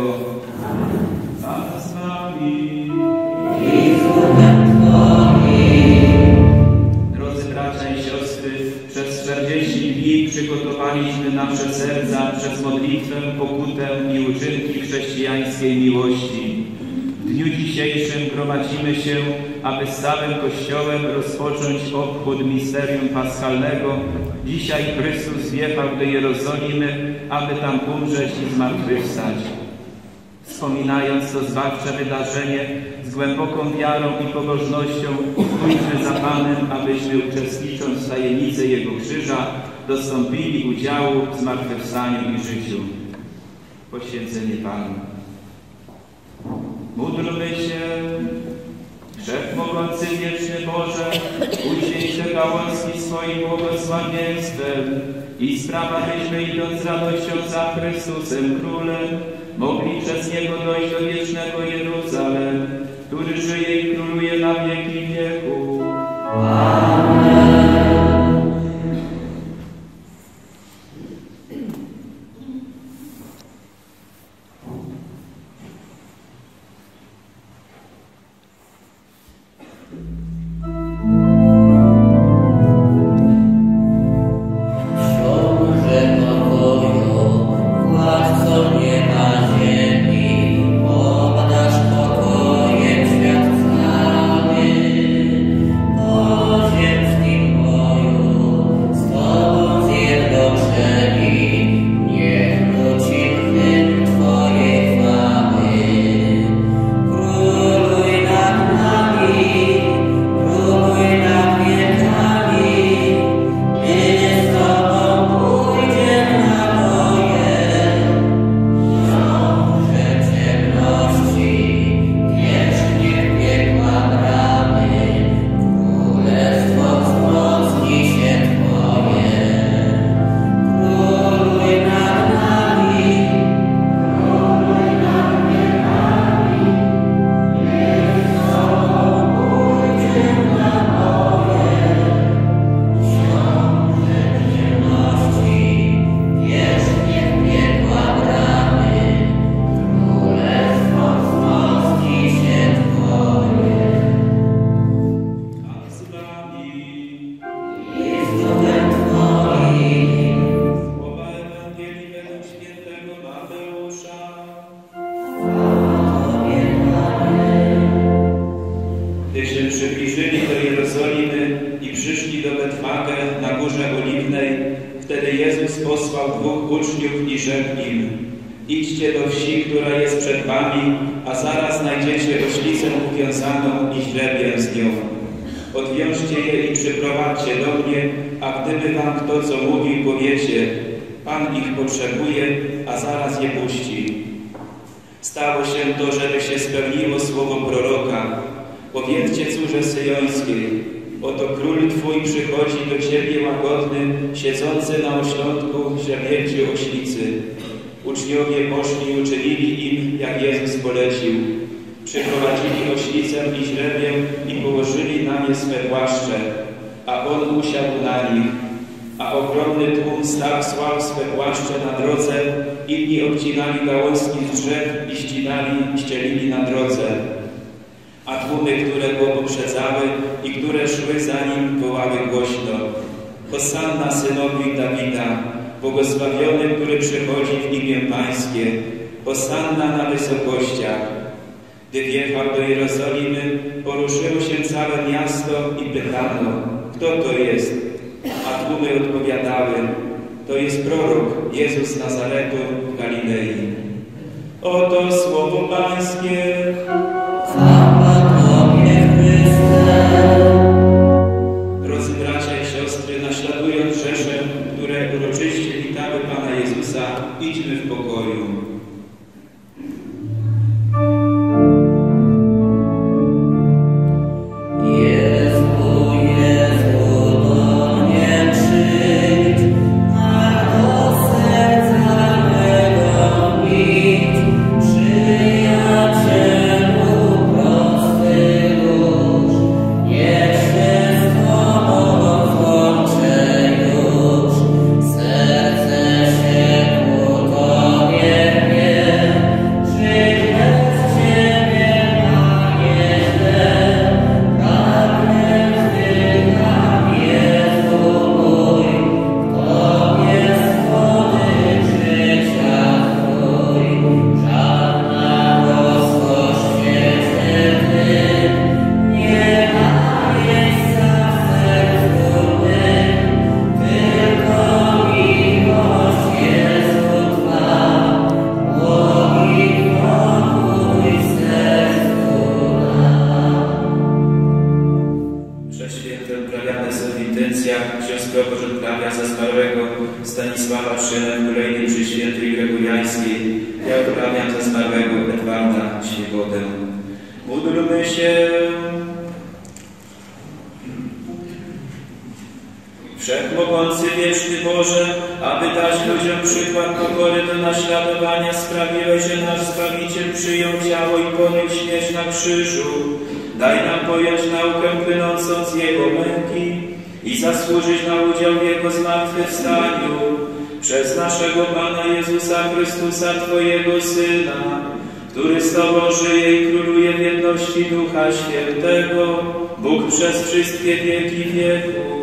Pan z wami. Drodzy bracia i siostry, przez 40 dni przygotowaliśmy nasze serca przez modlitwę, pokutę i uczynki chrześcijańskiej miłości. W dniu dzisiejszym gromadzimy się, aby z całym Kościołem rozpocząć obchód misterium paschalnego. Dzisiaj Chrystus wjechał do Jerozolimy, aby tam umrzeć i zmartwychwstać. Wspominając to zbawcze wydarzenie, z głęboką wiarą i pobożnością pójdźmy za Panem, abyśmy uczestnicząc w tajemnicy Jego krzyża dostąpili udziału w zmartwychwstaniu i życiu. Poświęcenie Panu. Módlmy się. Wszechmogący wieczny Boże, uświęć te gałązki swoim błogosławieństwem i spraw, abyśmy idąc z radością za Chrystusem Królem, mogli przez Niego dojść do wiecznego Jeruzalem, który żyje i króluje na wieki wieków. Amen. Idźcie do wsi, która jest przed wami, a zaraz znajdziecie oślicę uwiązaną i źrebię z nią. Odwiążcie je i przyprowadźcie do mnie, a gdyby wam kto co mówił, powiecie, Pan ich potrzebuje, a zaraz je puści. Stało się to, żeby się spełniło słowo proroka. Powiedzcie córze syjońskiej, oto król Twój przychodzi do Ciebie łagodny, siedzący na ośrodku źrebięciu oślicy. Uczniowie poszli i uczynili im, jak Jezus polecił. Przyprowadzili oślicę i źrebię i położyli na nie swe płaszcze, a On usiadł na nich. A ogromny tłum stał, słał swe płaszcze na drodze, inni obcinali gałązki z drzew i ścielili na drodze. A tłumy, które go poprzedzały i które szły za nim, wołały głośno: Hosanna synowi Dawida, błogosławiony, który przychodzi w imię Pańskie, Hosanna na wysokościach. Gdy wjechał do Jerozolimy, poruszyło się całe miasto i pytano, kto to jest? A tłumy odpowiadały, to jest prorok Jezus z Nazaretu w Galilei. Oto słowo Pańskie. Drodzy bracia i siostry, naśladując rzesze, które uroczyście witały Pana Jezusa, idźmy w pokoju. Przyjacielu Módlmy się. Wszechmogący, wieczny Boże, aby dać ludziom przykład pokory do naśladowania, sprawiłeś, że nasz Zbawiciel przyjął ciało i poniósł śmierć na krzyżu. Daj nam pojąć naukę płynącą z Jego męki i zasłużyć na udział w Jego zmartwychwstaniu przez naszego Pana Jezusa Chrystusa, Twojego Syna, który z Tobą żyje i króluje w jedności Ducha Świętego, Bóg przez wszystkie wieki wieków.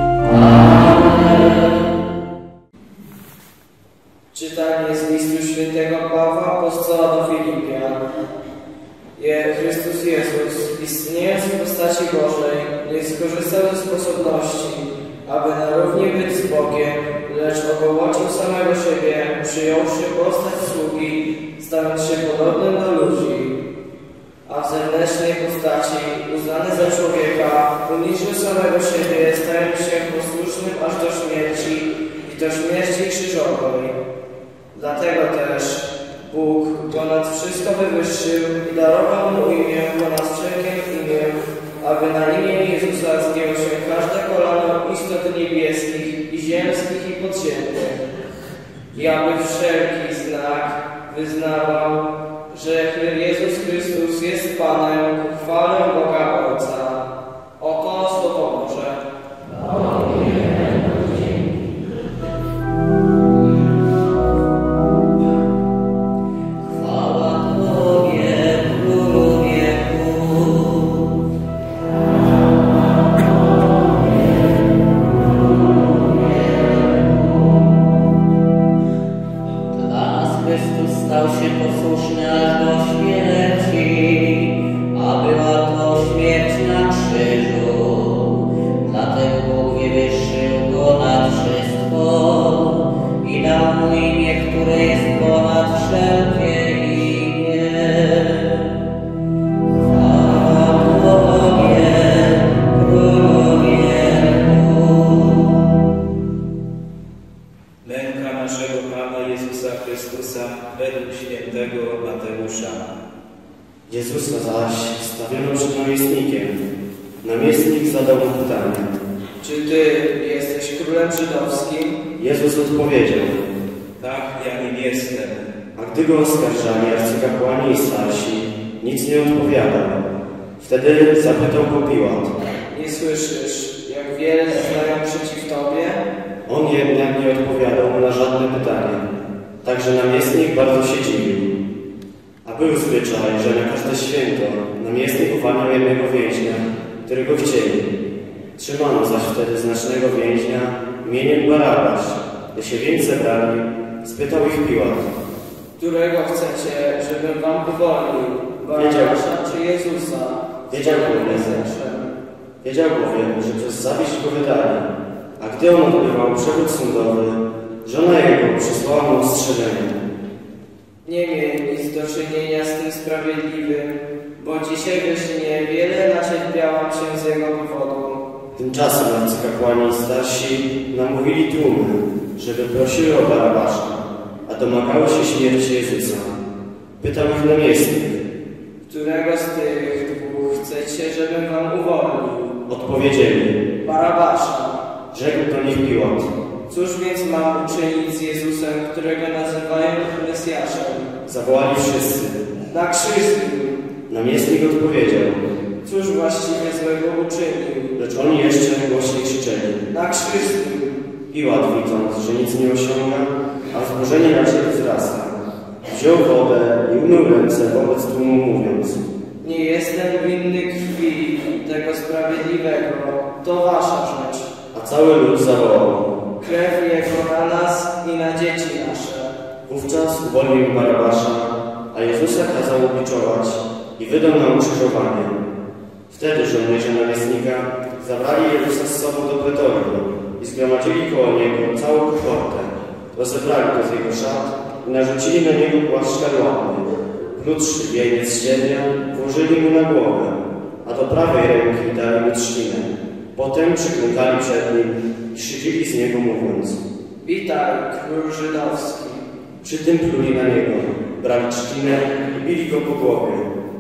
Czytanie z listu świętego Pawła apostoła do Filipian. Chrystus Jezus, istniejąc w postaci Bożej, nie skorzystał ze sposobności, aby na równi być z Bogiem, lecz ogołocił samego siebie, przyjąwszy postać sługi, stając się podobnym do ludzi. A w zewnętrznej postaci, uznany za człowieka, uniżył samego siebie, stając się posłusznym aż do śmierci i do śmierci krzyżowej. Dlatego też Bóg go nad wszystko wywyższył i darował mu imię ponad wszelkie imię, aby na imię Jezusa zgięło się każde kolano istot niebieskich i ziemskich i podziemnych. I aby wszelki znak wyznawał, że Jezus Chrystus jest Panem, chwalę Boga Ojca. Oto słowo Boże. Jezusa zaś stawiono przed namiestnikiem. Namiestnik zadał mu pytanie: Czy Ty jesteś królem żydowskim? Jezus odpowiedział: Tak, ja nim jestem. A gdy go oskarżali arcykapłani i starsi, nic nie odpowiadał. Wtedy zapytał go Piłat: Nie słyszysz, jak wiele znają przeciw Tobie? On jednak nie odpowiadał mu na żadne pytanie. Także namiestnik bardzo się dziwił. A był zwyczaj, że na każde święto namiestnik uwalniał jednego więźnia, którego chcieli. Trzymano zaś wtedy znacznego więźnia imieniem Barabasz. Gdy się więc zebrali, spytał ich Piłat: Którego chcecie, żebym wam uwolnił? Barabasza czy Jezusa? Wiedział bowiem, że przez zawiść go wydali. A gdy on odbywał przewód sądowy, żona jego przysłała mu ostrzeżenie: Nie miej nic do czynienia z tym sprawiedliwym, bo dzisiaj we śnie wiele nacierpiałam się z jego powodu. Tymczasem arcykapłani i starsi namówili tłumy, żeby prosiły o Barabasza, a domagały się śmierci Jezusa. Pytał ich namiestnik: Którego z tych dwóch chcecie, żebym wam uwolnił? Odpowiedzieli: Barabasza. Rzekł do nich Piłat: Cóż więc mam uczynić z Jezusem, którego nazywają Mesjaszem? Zawołali wszyscy: Na krzyżu. Namiestnik odpowiedział: Cóż właściwie złego uczynił? Lecz oni jeszcze głośniej krzyczeli: Na krzyżu. Piłat, widząc, że nic nie osiąga, a wzburzenie raczej wzrasta, wziął wodę i umył ręce wobec tłumu, mówiąc: Nie jestem winny krwi tego sprawiedliwego, to wasza rzecz. A cały lud zawołał: Krew jego na nas i na dzieci nasze. Wówczas uwolnił Barabasza, a Jezusa kazał ubiczować i wydał na ukrzyżowanie. Wtedy żołnierze namiestnika zabrali Jezusa z sobą do pretorium i zgromadzili koło niego całą kohortę. Rozebrali go z jego szat i narzucili na niego płaszcz szkarłatny. Krótszy wieniec z siednia włożyli mu na głowę, a do prawej ręki dali mu trzcinę. Potem przyklękali przed nim i szydzili z niego, mówiąc: Witaj, król żydowski. Przy tym pluli na niego, brali trzcinę i bili go po głowie. A gdy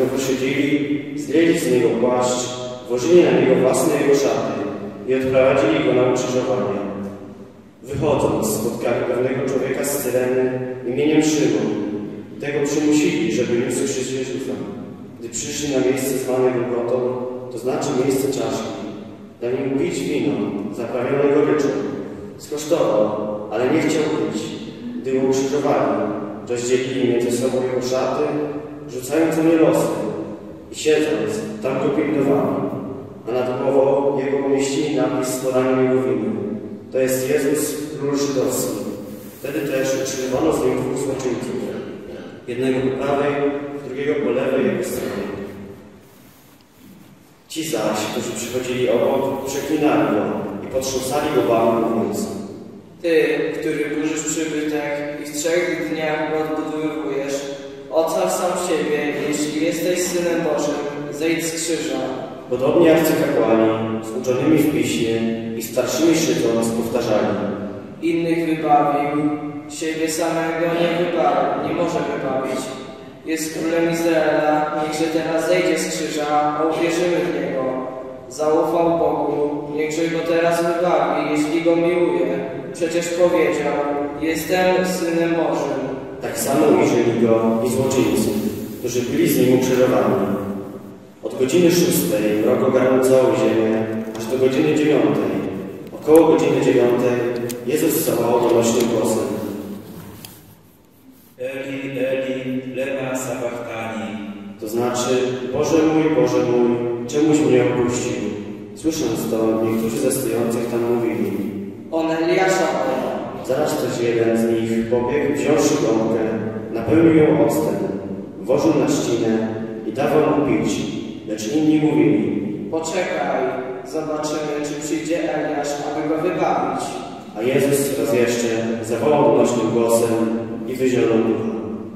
go wyszydzili, zdjęli z niego płaszcz, włożyli na niego własne jego szaty i odprowadzili go na ukrzyżowanie. Wychodząc, spotkali pewnego człowieka z Cyreny imieniem Szymon. Tego przymusili, żeby niósł krzyż Jezusa. Gdy przyszli na miejsce zwane Golgotą, to znaczy miejsce czaszki, dali mu pić wino, zaprawione goryczą. Skosztował, ale nie chciał pić. Gdy go ukrzyżowali, rozdzielili między sobą jego szaty, rzucając o nie losy. I siedząc, tam go pilnowali, a nad głową jego pomieścili napis z podaniem jego winy. To jest Jezus, król żydowski. Wtedy też ukrzyżowano z nim dwóch złoczyńców. Jednego po prawej, drugiego po lewej jego stronie. Ci zaś, którzy przychodzili obok, przeklinali go i potrząsali głowami, mówiąc: Ty, który burzysz przybytek i w 3 dniach go odbudowujesz, ocal sam siebie, jeśli jesteś Synem Bożym, zejdź z krzyża. Podobnie arcykapłani, z uczonymi w piśmie i starszymi szydząc, powtarzali: Innych wybawił, siebie samego nie może wybawić. Jest królem Izraela, niechże teraz zejdzie z krzyża, a uwierzymy w Niego. Zaufał Bogu, niechże go teraz wybawi, jeśli go miłuje. Przecież powiedział: Jestem Synem Bożym. Tak samo ujrzeli go i złoczyńcy, którzy byli z nim ukrzyżowani. Od godziny 6 mrok ogarnął całą ziemię, aż do godziny 9. Około godziny 9 Jezus zawołał donośnym głosem: Eli, Eli, lema sabachthani. To znaczy: Boże mój, czemuś mnie opuścił? Słysząc to, niektórzy ze stojących tam mówili: On Eliasza woła. Zaraz też jeden z nich pobiegł, wziąwszy gąbkę, napełnił ją octem, włożył na trzcinę i dawał mu pić. Lecz inni mówili: Poczekaj, zobaczymy, czy przyjdzie Eliasz, aby go wybawić. A Jezus raz jeszcze zawołał donośnym głosem i wyzionął ducha.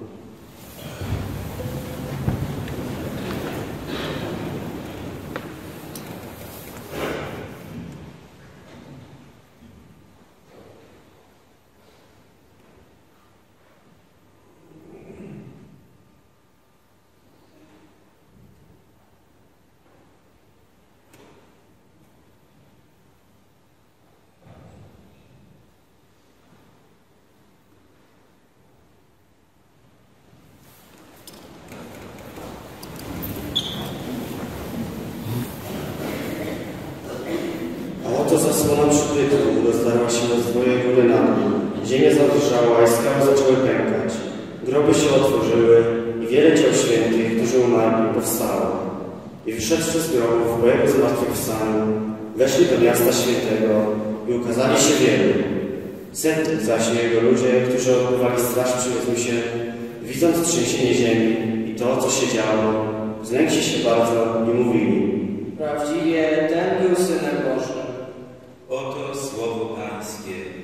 Oto zasłona przybytku rozdarła się od swojej góry na dół. Ziemia zadrżała i skały zaczęły pękać. Groby się otworzyły i wiele ciał świętych, którzy umarli, powstało. I wyszedłszy z grobów po jego zmartwychwstaniu, weszli do miasta świętego i ukazali się wielu. Setni zaś jego ludzie, którzy odbywali straż przy Jezusie, widząc trzęsienie ziemi i to, co się działo, znękli się bardzo i mówili: Prawdziwie ten był Synem Bożym. Oto słowo Pańskie.